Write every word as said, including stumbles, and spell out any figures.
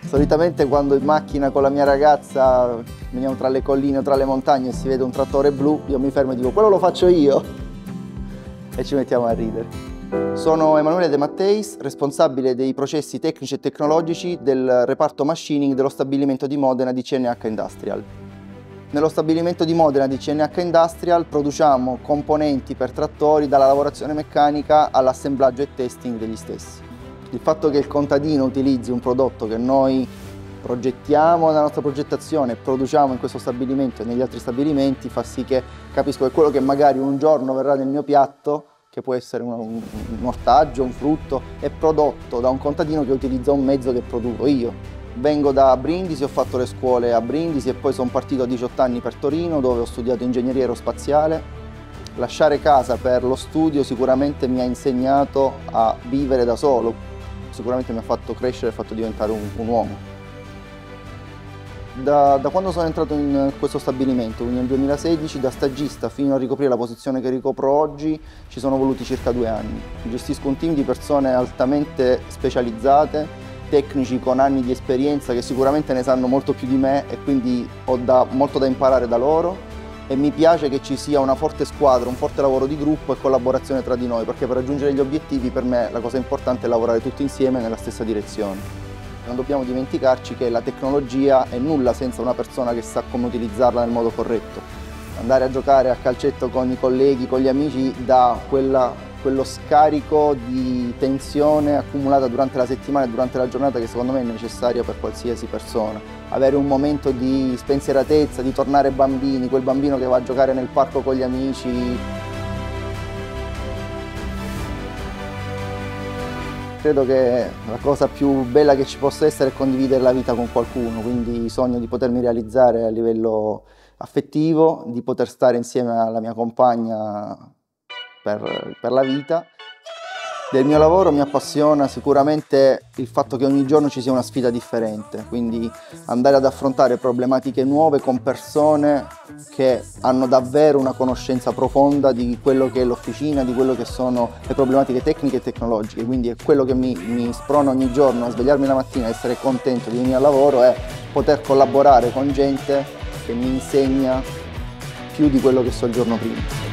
Solitamente quando in macchina con la mia ragazza veniamo tra le colline o tra le montagne e si vede un trattore blu, io mi fermo e dico quello lo faccio io e ci mettiamo a ridere. Sono Emanuele De Matteis, responsabile dei processi tecnici e tecnologici del reparto machining dello stabilimento di Modena di C N H Industrial. Nello stabilimento di Modena di C N H Industrial produciamo componenti per trattori dalla lavorazione meccanica all'assemblaggio e testing degli stessi. Il fatto che il contadino utilizzi un prodotto che noi progettiamo nella nostra progettazione e produciamo in questo stabilimento e negli altri stabilimenti fa sì che capisco che quello che magari un giorno verrà nel mio piatto, che può essere un, un, un ortaggio, un frutto, è prodotto da un contadino che utilizza un mezzo che produco io. Vengo da Brindisi, ho fatto le scuole a Brindisi e poi sono partito a diciotto anni per Torino dove ho studiato ingegneria aerospaziale. Lasciare casa per lo studio sicuramente mi ha insegnato a vivere da solo. Sicuramente mi ha fatto crescere e fatto diventare un, un uomo. Da, da quando sono entrato in questo stabilimento, quindi nel duemilasedici, da stagista fino a ricoprire la posizione che ricopro oggi, ci sono voluti circa due anni. Gestisco un team di persone altamente specializzate, tecnici con anni di esperienza che sicuramente ne sanno molto più di me e quindi ho da, molto da imparare da loro. E mi piace che ci sia una forte squadra, un forte lavoro di gruppo e collaborazione tra di noi, perché per raggiungere gli obiettivi per me la cosa importante è lavorare tutti insieme nella stessa direzione. Non dobbiamo dimenticarci che la tecnologia è nulla senza una persona che sa come utilizzarla nel modo corretto. Andare a giocare a calcetto con i colleghi, con gli amici, dà quella, quello scarico di tensione accumulata durante la settimana e durante la giornata che secondo me è necessario per qualsiasi persona. Avere un momento di spensieratezza, di tornare bambini, quel bambino che va a giocare nel parco con gli amici. Credo che la cosa più bella che ci possa essere è condividere la vita con qualcuno, quindi sogno di potermi realizzare a livello affettivo, di poter stare insieme alla mia compagna per, per la vita. Del mio lavoro mi appassiona sicuramente il fatto che ogni giorno ci sia una sfida differente, quindi andare ad affrontare problematiche nuove con persone che hanno davvero una conoscenza profonda di quello che è l'officina, di quello che sono le problematiche tecniche e tecnologiche, quindi è quello che mi, mi sprona ogni giorno a svegliarmi la mattina e essere contento di venire al lavoro è poter collaborare con gente che mi insegna più di quello che so il giorno prima.